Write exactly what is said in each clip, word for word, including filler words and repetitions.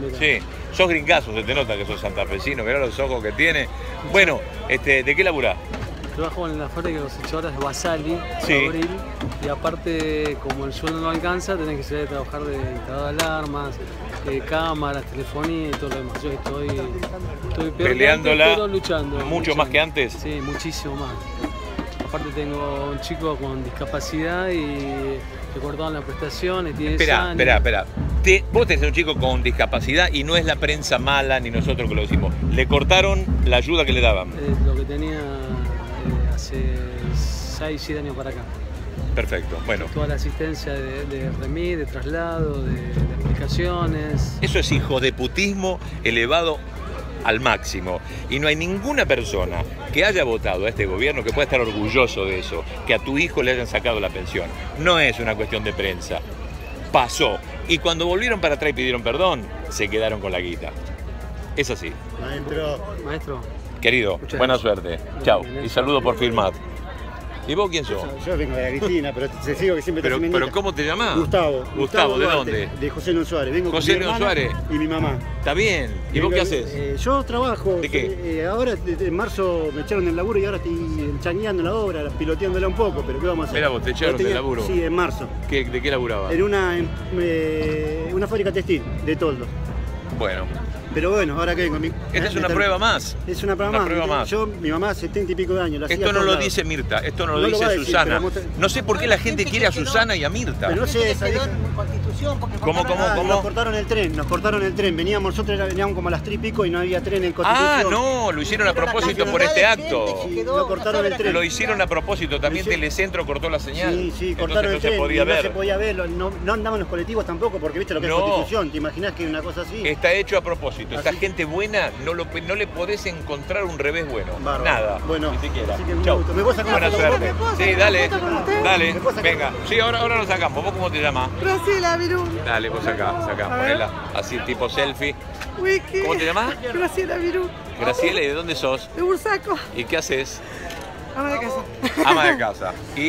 mirá. Sí, sos gringazo, se te nota que sos santafesino, mirá los ojos que tiene. Bueno, este, ¿de qué laburás? Trabajo en la fábrica de cosechadoras de Basali, Sí. Abril, y aparte, como el sueldo no alcanza, tenés que salir a trabajar de instalador de alarmas, de cámaras, telefonía y todo lo demás. Yo estoy, estoy peor Peleándola que antes, pero luchando. mucho luchando. más que antes. Sí, muchísimo más. Aparte tengo un chico con discapacidad y le cortaron la prestación, tiene Espera, espera, espera. Te, vos tenés un chico con discapacidad y no es la prensa mala ni nosotros que lo decimos. Le cortaron la ayuda que le daban. Eh, lo que tenía eh, hace seis, siete años para acá. Perfecto, bueno. Toda la asistencia de, de remis, de traslado, de, de aplicaciones. Eso es hijo de putismo elevado al máximo. Y no hay ninguna persona que haya votado a este gobierno que pueda estar orgulloso de eso, que a tu hijo le hayan sacado la pensión. No es una cuestión de prensa. Pasó. Y cuando volvieron para atrás y pidieron perdón, se quedaron con la guita. Es así. Maestro. Maestro. Querido, Muchas buena gracias. suerte. Chao. Y saludo por filmar. ¿Y vos quién sos? Yo, yo vengo de la Cristina, pero te digo que siempre Pero, te pero ¿cómo te llamás? Gustavo. Gustavo, ¿de Duarte, dónde? De José León Suárez. Vengo José con mi León hermana Suárez. y mi mamá. Está bien. ¿Y vos qué haces? Eh, yo trabajo. ¿De qué? Eh, ahora de- en marzo me echaron del laburo y ahora estoy changueando la obra, piloteándola un poco, pero ¿qué vamos a hacer? Mirá vos, te echaron Yo tenía- del laburo. Sí, en marzo. ¿Qué- ¿De qué laburabas? En una, en, eh, una fábrica textil de toldo. Bueno, Pero bueno, ahora que vengo. Mi, esta es una prueba más. Es una prueba Una más. prueba más. Yo, mi mamá, setenta y pico de años. La hacía Esto a no todos lo lados. dice Mirta, esto no lo No lo dice va a decir, Susana. pero vos te- No sé por qué la gente quiere a Susana y a Mirta. Pero no sé, esa quedó vieja- en Constitución porque ¿Cómo, cortaron cómo, la- cómo? Nos cortaron el tren, nos cortaron el tren. Veníamos nosotros, era- veníamos como a las tres y pico y no había tren en Constitución. Ah, no, lo hicieron a Pero la propósito cantidad por este de acto. gente que quedó Lo cortaron una el sola tren. Lo hicieron a propósito, también Lo hici- Telecentro cortó la señal. Sí, sí, Entonces cortaron no el se tren podía y no ver. se podía ver, lo- no, no andaban los colectivos tampoco porque viste lo que No. es Constitución, ¿te imaginás que una cosa así? Está hecho a propósito. Esta Así- gente buena no, lo, no le podés encontrar un revés bueno. Bárbaro. Nada. Bueno, ni siquiera. así que un Chau. gusto. ¿Me puedo sacar Buena una foto con suerte. vos? Sí, dale. Dale. ¿Me puedo sacar Venga. Sí, ahora, ahora lo sacamos. ¿Vos cómo te llamas? Graciela Virú. Dale, vos acá, sacá, A ver. ponela así tipo selfie. Wiki. ¿Cómo te llamas? Graciela Virú. Graciela, ¿y de dónde sos? De Bursaco. ¿Y qué haces? Ama de casa. Ama de casa. ¿Y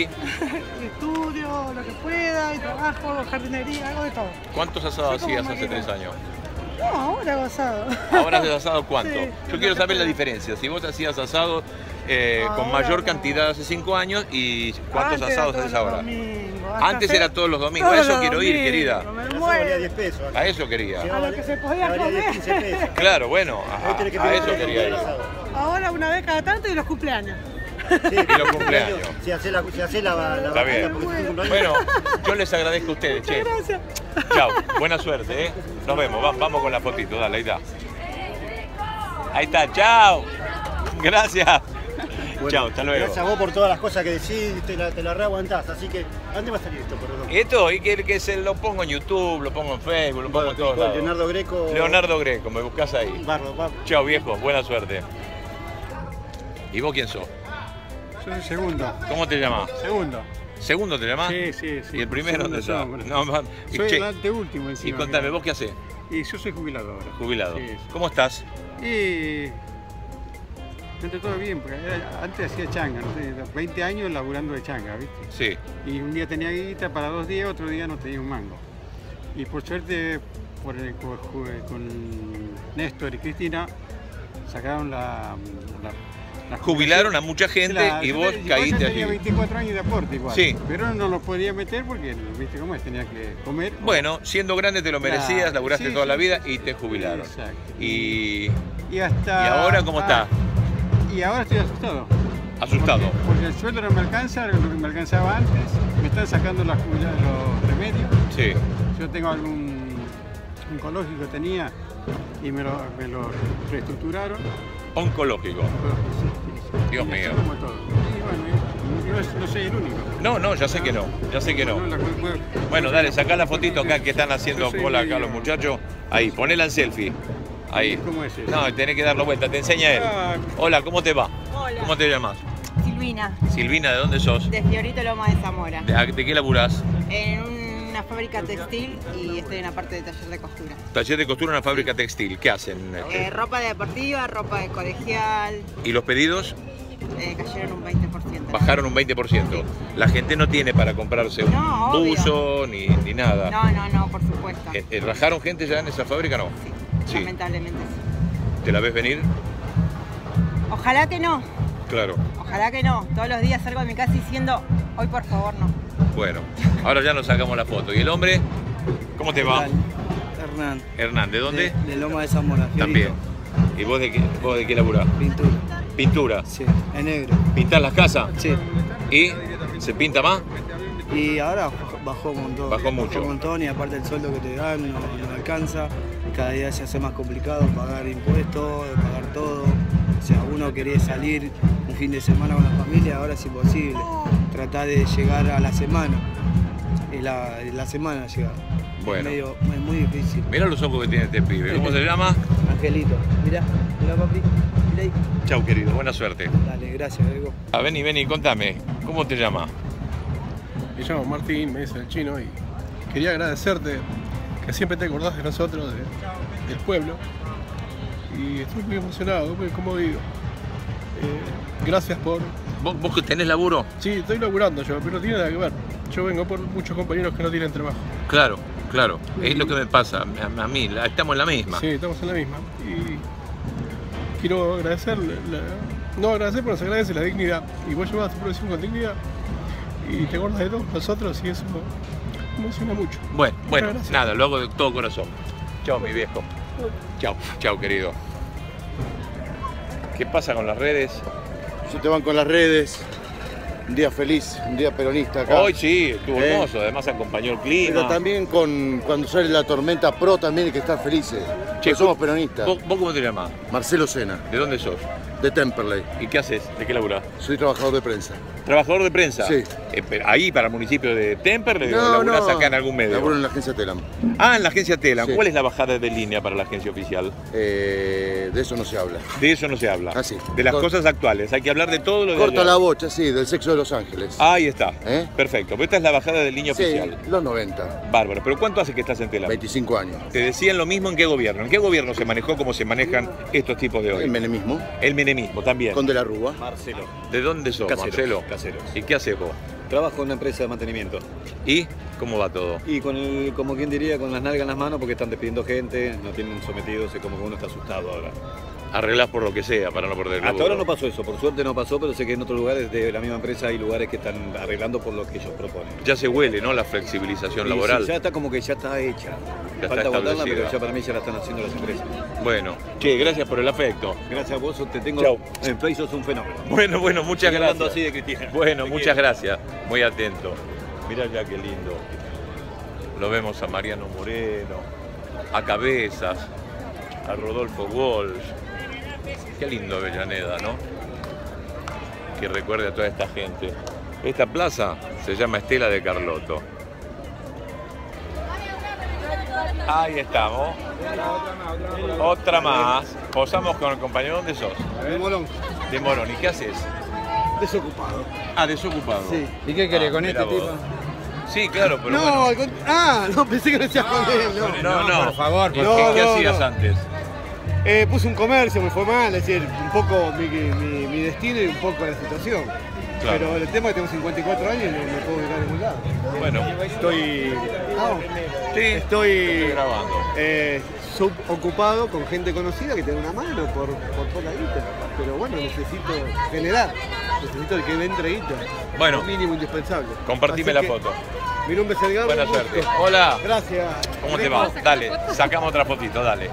Estudio, lo que pueda, y trabajo, jardinería, hago de todo. cuántos asados Soy como hacías hace máquina. tres años? No, ahora hago asado. ¿Ahora haces asado cuánto? Sí, Yo lo quiero que saber la pueda. diferencia. Si vos hacías asado eh, con Ahora mayor no. cantidad hace cinco años y cuántos Antes era asados todos haces los ahora. domingos, hasta Antes hace- era todos los domingos. A todos eso los quiero ir, domingos, querida. me Eso muero. valía diez pesos. acá. A eso quería. Sí, A lo que se podía valía diez, comer. quince pesos. Claro, bueno, Hoy a, tenés que a pedir eso un quería ir. asado. Ahora una vez cada tanto y los cumpleaños. Sí, Y los cumpleaños. Si hace la, si hace la, la Está bien. batalla porque es tu cumpleaños. Bueno, yo les agradezco a ustedes, che. Gracias. Chao, buena suerte, ¿eh? Nos vemos, va- vamos con la fotito, dale, ahí está. Ahí está, chao. Gracias. Bueno, Chao, hasta luego. Gracias a vos por todas las cosas que decís, te la, te la reaguantás. Así que, ¿a dónde va a salir esto, perdón? Esto, y que, que se lo pongo en YouTube, lo pongo en Facebook, lo pongo en todos Con lados. Leonardo Greco. Leonardo Greco, me buscas ahí. Barro, va. Chao, viejo, buena suerte. ¿Y vos quién sos? Soy el segundo. ¿Cómo te llamas? Segundo. ¿Segundo te llamás? Sí, sí, sí. ¿Y el primero dónde está? Segundo No, man. Y, Soy che, el anteúltimo y encima. contame, mirá. ¿vos qué hacés? Y yo soy jubilado ahora. Jubilado. Sí, sí. ¿Cómo estás? Y... Entre todo bien, porque era- antes hacía changa, no sé, veinte años laburando de changa, ¿viste? Sí. Y un día tenía guita para dos días, otro día no tenía un mango. Y por suerte, por el- con, con Néstor y Cristina, sacaron la... la, la Jubilaron a mucha gente La- y yo vos te- igual caíste yo allí. tenía veinticuatro años de aporte igual. Sí. Pero no lo podía meter porque, viste cómo es, tenía que comer. Bueno, siendo grande te lo merecías, Claro, laburaste sí, toda sí, la vida sí, y te jubilaron. Exacto. Y Y hasta... ¿Y ahora cómo está? ah, y ahora estoy asustado. asustado. Porque, porque el sueldo no me alcanza, lo que me alcanzaba antes. Me están sacando las jubila- los remedios. Sí. Yo tengo algún oncológico tenía y me lo, me lo reestructuraron. Oncológico. Dios Y mío. así como todo. Y bueno, y no, es- no soy el único. No, no, ya sé que no, ya sé que no. la- bueno, Bueno, dale, sacá la fotito acá que están haciendo Yo soy cola acá medio- los muchachos. Ahí, ponela en selfie. Ahí. ¿Cómo es eso? No, tenés que darlo vuelta, te enseña él. Ah. Hola, ¿cómo te va? Hola. ¿Cómo te llamas? Silvina, Silvina, ¿de dónde sos? de Fiorito Loma de Zamora. ¿De, a- de qué laburás? En una fábrica textil y estoy en la parte de taller de costura. Taller de costura en una fábrica textil. ¿Qué hacen? Eh, ropa deportiva, ropa de colegial, ¿Y los pedidos? eh, cayeron un veinte por ciento. Bajaron un veinte por ciento. La gente no tiene para comprarse un No, obvio. buzo ni, ni nada. No, no, no, por supuesto. Eh, eh, ¿Rajaron gente ya en esa fábrica? No. Sí. Sí. Lamentablemente sí. ¿Te la ves venir? Ojalá que no, Claro. ojalá que no. Todos los días salgo de mi casa diciendo, hoy por favor no. Bueno, ahora ya nos sacamos la foto. ¿Y el hombre? ¿Cómo te va? Hernán. Hernán, ¿de dónde? De, de Loma de Zamora. También. ¿Y vos de qué, vos de qué laburás? Pintura. Pintura. Sí, en negro. ¿Pintás las casas? Sí. ¿Y se pinta más? Y ahora bajó un montón. Bajó mucho. Bajó un montón y aparte el sueldo que te dan no, no alcanza. Cada día se hace más complicado pagar impuestos, pagar todo. O sea, uno quería salir un fin de semana con la familia, ahora es imposible. Tratar de llegar a la semana. Es la, la semana llegar. Bueno. Es, medio, es muy difícil. Mirá los ojos que tiene este pibe. ¿Cómo se llama? Angelito. Mirá, mirá papi. Mirá ahí. Chau, querido. Buena suerte. Dale, gracias, Grego. Ah, vení, vení, contame. ¿Cómo te llamas? Me llamo Martín, me dice el chino, y quería agradecerte que siempre te acordás de nosotros, de, del pueblo. Y estoy muy emocionado, muy conmovido. Eh, gracias por... ¿Vos, ¿Vos tenés laburo? Sí, estoy laburando yo, pero no tiene nada que ver. Yo vengo por muchos compañeros que no tienen trabajo. Claro, claro. Es lo que me pasa a, a mí. la- Estamos en la misma. Sí, estamos en la misma. Y quiero agradecer, la- no agradecer, pero se agradece la dignidad. Y vos llevas tu profesión con dignidad y te acuerdas de todos nosotros y eso me emociona mucho. Bueno, bueno, Muchas gracias. nada, lo hago de todo corazón. Chao, mi viejo. Chao, chao, querido. ¿Qué pasa con las redes? Se te van con las redes. Un día feliz, un día peronista acá. Hoy sí, estuvo ¿Eh? hermoso, además acompañó el clima. Pero también con, cuando sale la tormenta pro también hay que estar felices. Che, Porque somos peronistas. ¿Vos, vos cómo te llamas? Marcelo Sena, ¿De dónde sos? de Temperley. ¿Y qué haces? ¿De qué laburás? Soy trabajador de prensa. ¿Trabajador de prensa? Sí. Eh, pero ahí para el municipio de Temperley o laburás acá en algún medio? Laburo en la agencia Telam. Ah, en la agencia Telam. Sí. ¿Cuál es la bajada de línea para la agencia oficial? Eh, de eso no se habla. De eso no se habla. Ah, sí. De las Cor- cosas actuales. Hay que hablar de todo lo de Corta allá. la bocha, sí, del sexo de Los Ángeles. Ahí está. ¿Eh? Perfecto. Pero esta es la bajada de línea Sí, oficial. los noventa. Bárbaro. ¿Pero cuánto hace que estás en Telam? veinticinco años. Te decían lo mismo en qué gobierno. ¿En qué gobierno se manejó como se manejan estos tipos de hoy? El menemismo. El menemismo también. Con De la Rúa. Marcelo, ¿De dónde sos, Caseros, Marcelo? caseros. ¿Y qué haces vos? trabajo en una empresa de mantenimiento. ¿Y cómo va todo? Y con el, como quien diría, con las nalgas en las manos porque están despidiendo gente, no tienen sometidos, es como que uno está asustado ahora. Arreglás por lo que sea para no perder el Hasta laburo. ahora no pasó eso, por suerte no pasó, pero sé que en otros lugares de la misma empresa hay lugares que están arreglando por lo que ellos proponen. Ya se huele, ¿no? La flexibilización Y laboral. sí, ya está como que ya está hecha. Ya Falta está votarla, establecida. pero ya para mí ya la están haciendo las empresas. Bueno, che, gracias por el afecto. Gracias a vos, te tengo Chau. en Play, sos un fenómeno. Bueno, bueno, muchas Sigue hablando gracias. así de Cristina. Bueno, Te muchas quiero. gracias. Muy atento. Mirá ya qué lindo. Lo vemos a Mariano Moreno, a Cabezas, a Rodolfo Walsh. Qué lindo Avellaneda, ¿no? Que recuerde a toda esta gente. Esta plaza se llama Estela de Carlotto. Ahí estamos. Otra más. Posamos con el compañero. ¿Dónde sos? De Morón. De Morón. ¿Y qué haces? Desocupado. Ah, desocupado. Sí. ¿Y qué querés Ah, con mira este vos. tipo? Sí, claro, pero No, bueno. al cont- ah, no, pensé que no decías con él. No, No, no. por favor. ¿Y no, qué, qué no, hacías no. antes? Eh, puse un comercio, me fue mal, es decir, un poco mi, mi, mi destino y un poco la situación. Claro. Pero el tema es que tengo cincuenta y cuatro años y no me puedo ubicar en ningún lado. Bueno, Estoy. No, sí, estoy. estoy grabando. Eh, subocupado con gente conocida que te da una mano por, por poca guita. Pero bueno, necesito generar. Necesito el que me entre guita. Bueno. Lo mínimo indispensable. Compartime Así la que, foto. Mi nombre es Edgardo. Buena un gusto. suerte. Hola. Gracias. ¿Cómo te va? Dale, sacamos otra fotito, dale.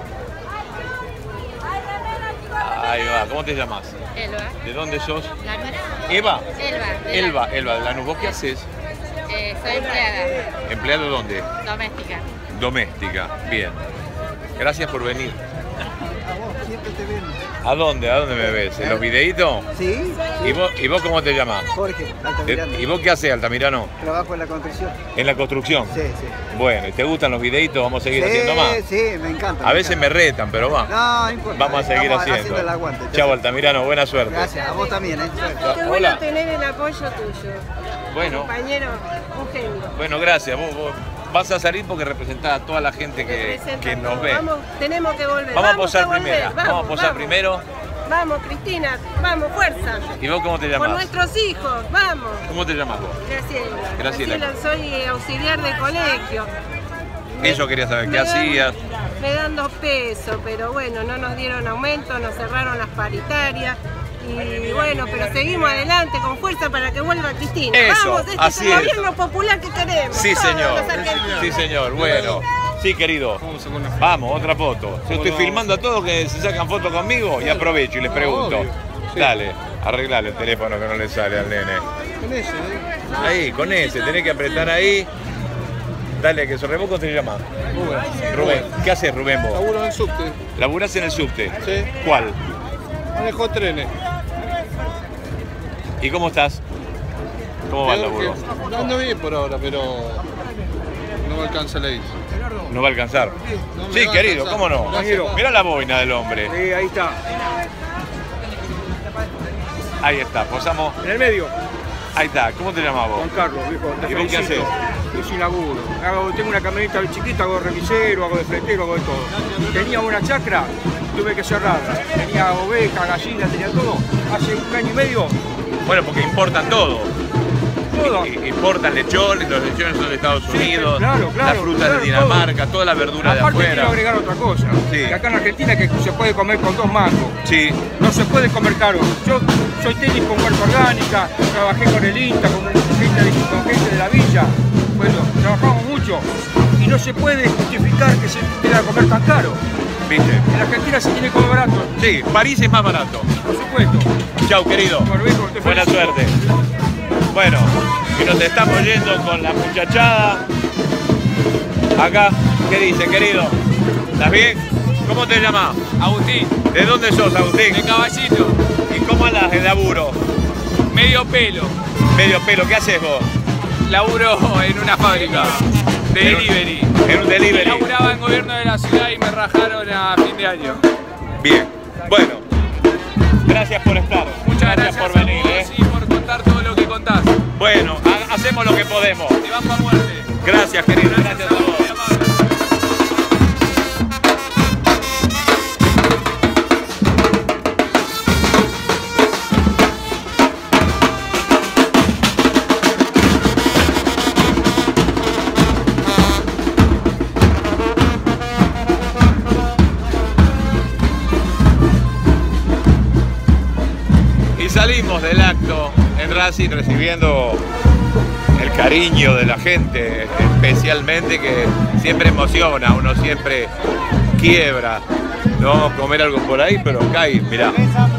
Ahí va, ¿cómo te llamas? Elba. ¿De dónde sos? Lanús. ¿Eva? Elba. de Elba, Elba, de Lanús. ¿Vos qué haces? Lanús. Eh, soy empleada ¿Empleado dónde? doméstica. Doméstica, bien. Gracias por venir. A vos, siempre te ven. ¿A dónde? ¿A dónde me ves? ¿En los videitos? Sí. ¿Y vos, ¿Y vos cómo te llamas? Jorge, Altamirano. ¿Y vos qué haces, Altamirano? Trabajo en la construcción. ¿En la construcción? Sí, sí. Bueno, ¿y te gustan los videitos? Vamos a seguir sí, haciendo más. Sí, me encanta. A me veces me encanta. retan, pero va. No, no importa. Vamos a seguir Estamos haciendo. el aguante. Chao, Altamirano, buena suerte. Gracias, a vos también, ¿eh? Qué bueno Hola. tener el apoyo tuyo. Bueno, Compañero, un genio. bueno, gracias. Vos, vos vas a salir porque representás a toda la gente que, Representa que nos todo. ve. Vamos, tenemos que volver. Vamos a posar volver, primera. Vamos a posar vamos. primero. Vamos, Cristina, vamos, fuerza. ¿Y vos cómo te Por llamás? nuestros hijos, vamos. ¿Cómo te llamas vos? Graciela. Graciela. soy auxiliar de colegio. Eso quería saber. ¿Qué Me dan- hacías? me dan dos pesos, pero bueno, no nos dieron aumento, nos cerraron las paritarias. Y bueno, pero seguimos adelante con fuerza para que vuelva Cristina. Eso, Vamos, este así es el es. gobierno popular que queremos. Sí, todos señor. los argentinos. Sí, señor. Bueno. Sí, querido. Vamos, otra foto. Yo estoy filmando a todos que se sacan fotos conmigo y aprovecho y les pregunto. Dale, arreglale el teléfono que no le sale al nene. Con ese, ¿eh? Ahí, con ese, tenés que apretar ahí. Dale, que se Rubén, ¿cómo te llamas? Rubén. Rubén. ¿Qué haces, Rubén, vos? Laburo en el subte. ¿Laburás en el subte? Sí. ¿Cuál? Manejo trenes. ¿Y cómo estás? ¿Cómo va el laburo? No ando bien por ahora, pero no me alcanza la isla. ¿No va a alcanzar? No me Sí, va a querido, alcanzar. ¿cómo no? Gracias. Mirá la boina del hombre. Sí, ahí está. Ahí está, posamos. En el medio. Ahí está, ¿cómo te llamás vos? Juan Carlos, viejo. te ¿Y vos qué felicito. Yo sin laburo. Hago- tengo una camioneta chiquita, hago de remisero, hago de fletero, hago de todo. Tenía una chacra, tuve que cerrarla. Tenía ovejas, gallinas, tenía todo. Hace un año y medio. Bueno, porque importan todo. Todo. I- Importan lechones, los lechones son de Estados Unidos, claro, claro, la fruta claro, de Dinamarca, toda la verdura de Aparte quiero afuera. agregar otra cosa. Sí. Que acá en Argentina que se puede comer con dos mangos. Sí. No se puede comer caro. Yo soy técnico en huerta orgánica, trabajé con el INTA, con gente de, con gente de la villa. Bueno, trabajamos mucho. Y no se puede justificar que se tenga que comer tan caro. ¿Viste? En Argentina se tiene que comer barato. Sí, París es más barato. Por supuesto. Chau, querido. Bueno, viejo, te Buena felicito. suerte. Bueno, y nos estamos yendo con la muchachada. Acá, ¿qué dice, querido? ¿Estás bien? ¿Cómo te llamas? Agustín. ¿De dónde sos, Agustín? De Caballito. ¿Y cómo andas de laburo? Medio pelo. Medio pelo, ¿qué haces vos? Laburo en una fábrica de En un- delivery. En un delivery. Laburaba en gobierno de la ciudad y me rajaron a fin de año. Bien. Bueno, gracias por estar. Muchas gracias, por a venir. vos ¿eh? y por contar todo lo que contás. Bueno, ha- hacemos lo que podemos. Te banco a muerte. Gracias, querido. Gracias a vos. Y salimos del acto en Racing recibiendo el cariño de la gente, especialmente que siempre emociona, uno siempre quiebra. No vamos a comer algo por ahí, pero acá hay, mirá.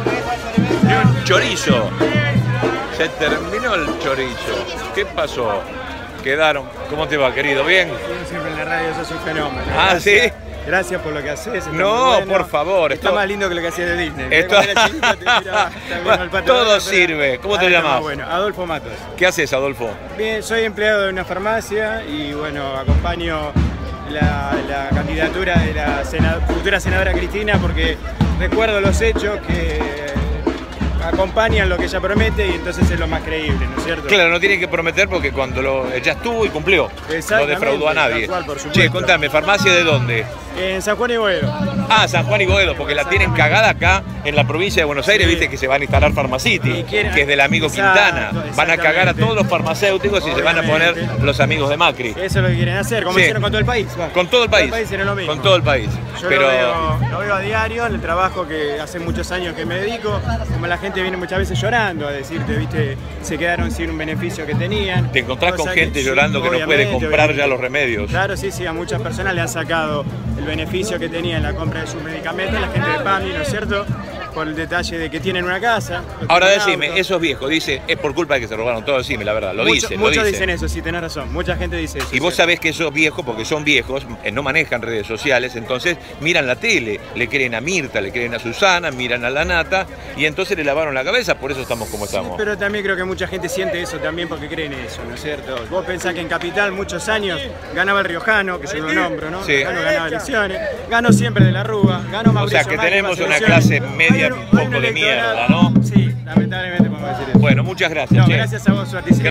Y un chorizo. Se terminó el chorizo. ¿Qué pasó? Quedaron. ¿Cómo te va, querido? ¿Bien? Siempre en la radio sos un fenómeno. Ah, Gracias. ¿sí? Gracias por lo que haces. está No, muy bueno. por favor. Está esto- más lindo que lo que hacías de Disney. Esto- Cuando era chiquito te miraba, también al pato Todo Donald, pero sirve. ¿Cómo te ahora está llamas? más Bueno, Adolfo Matos. ¿Qué haces, Adolfo? Bien, soy empleado de una farmacia y bueno, acompaño la, la candidatura de la sena- futura senadora Cristina porque recuerdo los hechos que acompañan lo que ella promete y entonces es lo más creíble, ¿no es cierto? Claro, no tiene que prometer porque cuando lo, ya estuvo y cumplió. No Exactamente, defraudó a nadie. tal cual, por supuesto. Che, contame, ¿farmacia de dónde? En San Juan y Boedo. Ah, San Juan y Boedo, porque la tienen cagada acá en la provincia de Buenos Aires, Sí. viste que se van a instalar Pharmacity, quieren- que es del amigo Exacto, Quintana. Van a cagar a exactamente. todos los farmacéuticos y se van a poner Obviamente. los amigos de Macri. Eso es lo que quieren hacer, como Sí. hicieron con todo el país. va. Con todo el país. hicieron lo mismo. Con todo el país. Yo Pero lo, veo, lo veo a diario en el trabajo que hace muchos años que me dedico, como la gente viene muchas veces llorando a decirte, viste, se quedaron sin un beneficio que tenían. te encontrás con Cosa gente sí, llorando que no puede obviamente, comprar obviamente. ya los remedios. Claro, sí, sí, a muchas personas le han sacado el beneficio que tenía en la compra de sus medicamentos, la gente de PAMI, ¿no es cierto? Por el detalle de que tienen una casa. que Ahora tienen decime, auto. esos viejos dicen, es por culpa de que se robaron todo, decime la verdad, lo Mucho- dicen, lo Muchos dicen. dicen eso, sí, tenés razón, mucha gente dice eso. Y vos sí. sabés que esos viejos, porque son viejos, eh, no manejan redes sociales, entonces miran la tele, le creen a Mirta, le creen a Susana, miran a la Nata, y entonces le lavaron la cabeza, por eso estamos como estamos. Pero también creo que mucha gente siente eso también porque creen eso, ¿no es cierto? Vos pensás que en Capital muchos años ganaba el Riojano, que yo lo nombro, ¿no? Sí. Riojano ganaba elecciones, ganó siempre de la Rúa, ganó O Mauricio sea que Macri, tenemos más una elecciones. clase media Hay un un- hay poco un de electorado- mierda, ¿no? Sí, lamentablemente podemos decir eso. Bueno, muchas gracias. No, che. gracias a vos, Suárez.